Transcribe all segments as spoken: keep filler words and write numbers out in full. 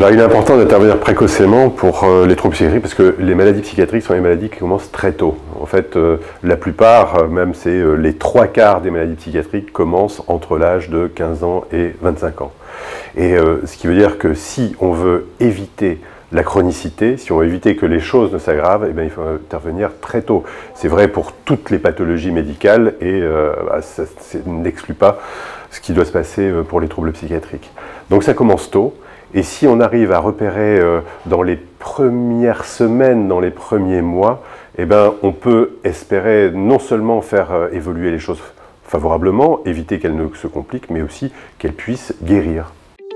Alors il est important d'intervenir précocement pour euh, les troubles psychiatriques parce que les maladies psychiatriques sont des maladies qui commencent très tôt. En fait, euh, la plupart, même c'est euh, les trois quarts des maladies psychiatriques commencent entre l'âge de quinze ans et vingt-cinq ans. Et euh, ce qui veut dire que si on veut éviter la chronicité, si on veut éviter que les choses ne s'aggravent, eh bien, il faut intervenir très tôt. C'est vrai pour toutes les pathologies médicales et euh, bah, ça n'exclut pas ce qui doit se passer pour les troubles psychiatriques. Donc ça commence tôt. Et si on arrive à repérer euh, dans les premières semaines, dans les premiers mois, eh ben, on peut espérer non seulement faire euh, évoluer les choses favorablement, éviter qu'elles ne se compliquent, mais aussi qu'elles puissent guérir.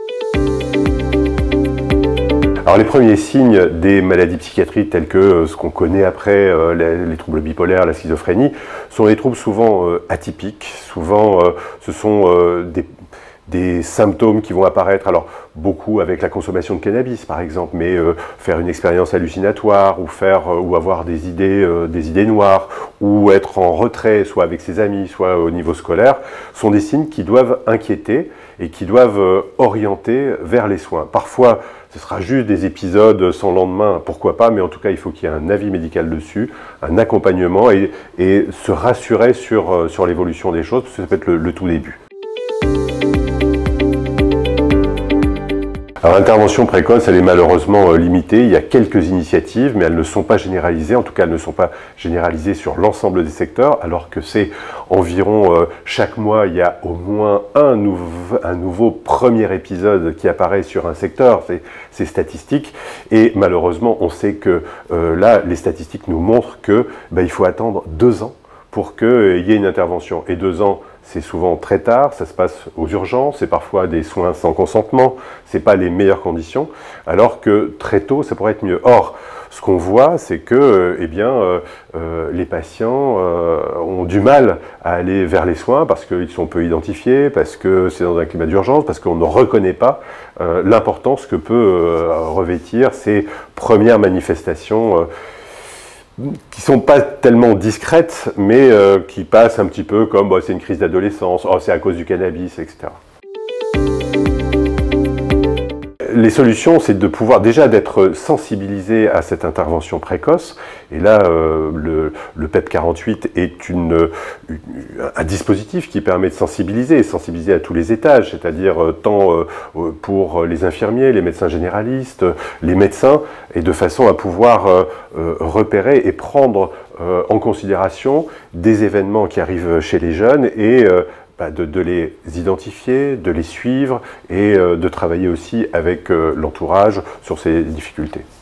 Alors les premiers signes des maladies psychiatriques tels que euh, ce qu'on connaît après euh, les, les troubles bipolaires, la schizophrénie, sont des troubles souvent euh, atypiques, souvent euh, ce sont euh, des des symptômes qui vont apparaître, alors beaucoup avec la consommation de cannabis par exemple, mais euh, faire une expérience hallucinatoire ou, faire, euh, ou avoir des idées, euh, des idées noires ou être en retrait, soit avec ses amis, soit au niveau scolaire, sont des signes qui doivent inquiéter et qui doivent euh, orienter vers les soins. Parfois, ce sera juste des épisodes sans lendemain, pourquoi pas, mais en tout cas, il faut qu'il y ait un avis médical dessus, un accompagnement et, et se rassurer sur, euh, sur l'évolution des choses, parce que ça peut être le, le tout début. Alors l'intervention précoce, elle est malheureusement limitée. Il y a quelques initiatives, mais elles ne sont pas généralisées. En tout cas, elles ne sont pas généralisées sur l'ensemble des secteurs, alors que c'est environ euh, chaque mois, il y a au moins un, nouveau, un nouveau premier épisode qui apparaît sur un secteur. C'est statistique. Et malheureusement, on sait que euh, là, les statistiques nous montrent que ben, il faut attendre deux ans pour qu'il y ait une intervention. Et deux ans, c'est souvent très tard, ça se passe aux urgences, c'est parfois des soins sans consentement, c'est pas les meilleures conditions, alors que très tôt, ça pourrait être mieux. Or, ce qu'on voit, c'est que euh, eh bien, euh, euh, les patients euh, ont du mal à aller vers les soins parce qu'ils sont peu identifiés, parce que c'est dans un climat d'urgence, parce qu'on ne reconnaît pas euh, l'importance que peut euh, revêtir ces premières manifestations euh, qui sont pas tellement discrètes, mais euh, qui passent un petit peu comme bah, c'est une crise d'adolescence, oh, c'est à cause du cannabis, et cetera. Les solutions, c'est de pouvoir déjà d'être sensibilisé à cette intervention précoce. Et là, euh, le, le P E P quarante-huit est une, une, un dispositif qui permet de sensibiliser, sensibiliser à tous les étages, c'est-à-dire euh, tant euh, pour les infirmiers, les médecins généralistes, les médecins, et de façon à pouvoir euh, euh, repérer et prendre euh, en considération des événements qui arrivent chez les jeunes et euh, De, de les identifier, de les suivre et euh, de travailler aussi avec euh, l'entourage sur ces difficultés.